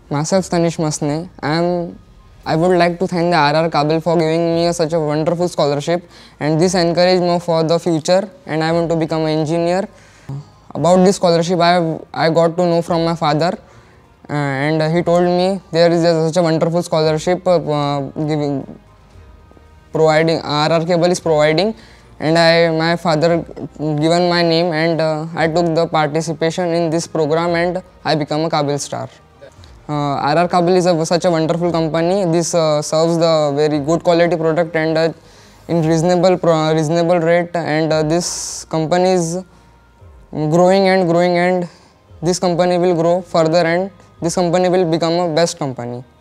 Myself Tanish Masne. I would like to thank the RR Kabul for giving me such a wonderful scholarship, and this encouraged me for the future, and I want to become an engineer. About this scholarship I got to know from my father, and he told me there is such a wonderful scholarship providing RR Cable is providing, and my father given my name, and I took the participation in this program and I become a Kabul star. RR Kabul is such a wonderful company. This serves the very good quality product and in reasonable rate, and this company is growing and growing, and this company will grow further, and this company will become a best company.